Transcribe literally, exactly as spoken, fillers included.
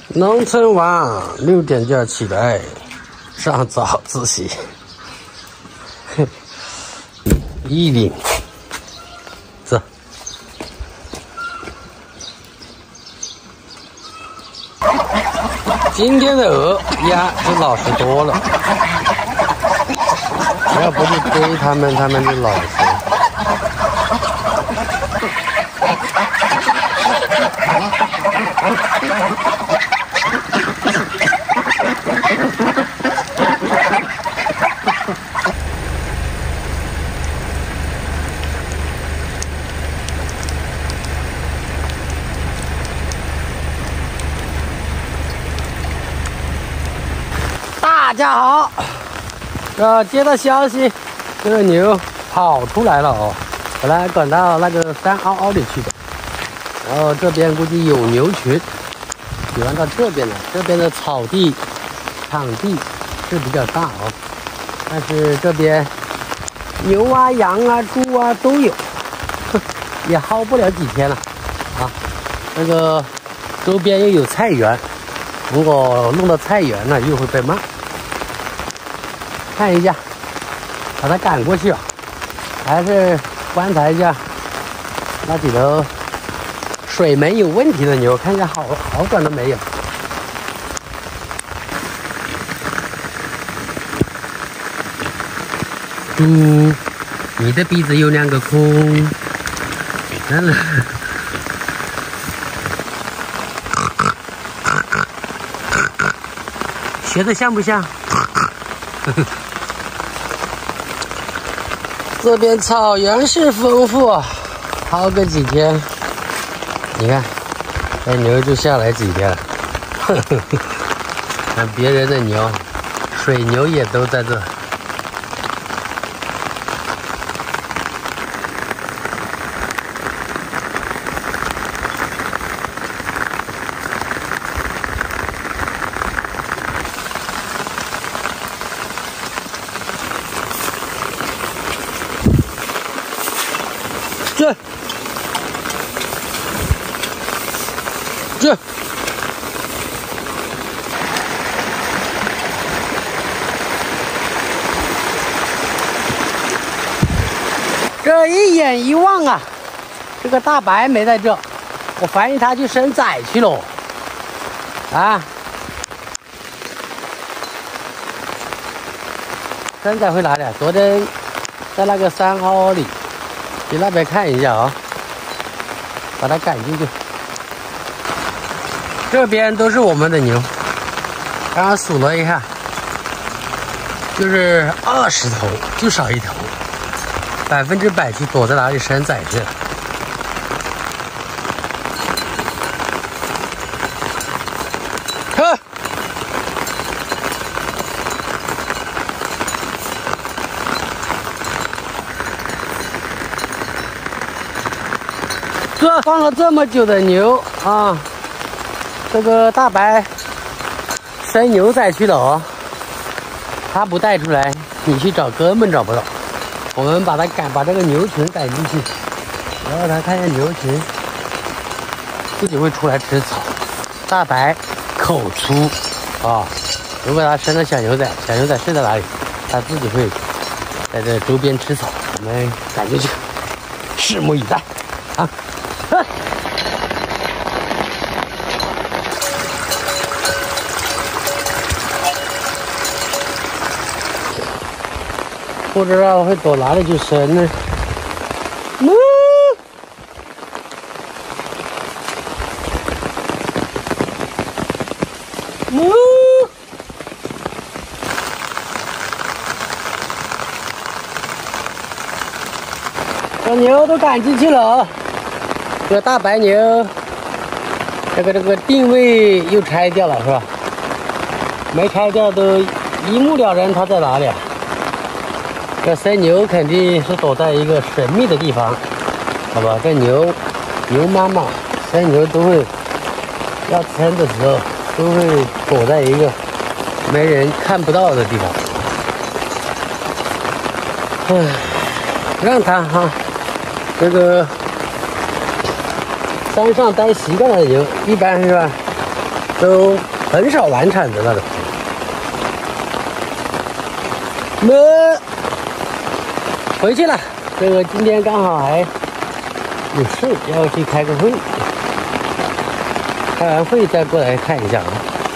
农村娃六点就要起来上早自习，一领走。今天的鹅鸭就老实多了，要不去追他们，他们就老实。大家好，呃，接到消息，这个牛跑出来了哦，本来赶到那个山凹凹里去的，然后这边估计有牛群，喜欢到这边来。这边的草地场地是比较大哦，但是这边牛啊、羊啊、猪啊都有，也薅不了几天了啊。那个周边又有菜园，如果弄到菜园了，又会被骂。看一下，把它赶过去啊，还是观察一下那几头水门有问题的牛，看一下好好转了没有。猪，你的鼻子有两个孔，真的。学的像不像？这边草原是丰富，薅个几天，你看，这牛就下来几天了。看别人的牛，水牛也都在这。这，这，这一眼一望啊，这个大白没在这，我怀疑他去生崽去了。啊，生崽回哪里？昨天在那个山凹里。去那边看一下啊，把它赶进去。这边都是我们的牛，刚刚数了一下，就是二十头，就少一头，百分之百去躲在哪里生崽去了。呵，这放了这么久的牛啊，这个大白生牛崽去了哦，他不带出来，你去找根本找不到。我们把它赶，把这个牛群赶进去，然后他看见牛群自己会出来吃草。大白口粗啊，如果他生了小牛崽，小牛崽睡在哪里，他自己会在这周边吃草。我们赶进去，拭目以待啊！不知道会躲哪里去生呢？嗯，嗯，这牛都赶进去了。这个大白牛，这个这个定位又拆掉了是吧？没拆掉都一目了然，它在哪里啊？这生牛肯定是躲在一个神秘的地方，好吧？这牛牛妈妈生牛都会要生的时候，都会躲在一个没人看不到的地方。唉，让它哈，这个山上待习惯了牛，一般是吧？ 都很少难产的那种。那回去了，这个今天刚好还有事，要去开个会，开完会再过来看一下啊。